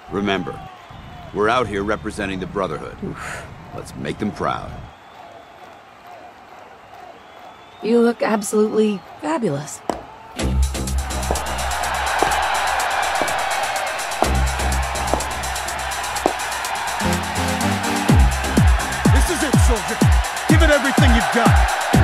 Remember, we're out here representing the Brotherhood. Let's make them proud. You look absolutely fabulous. This is it, soldier. Give it everything you've got.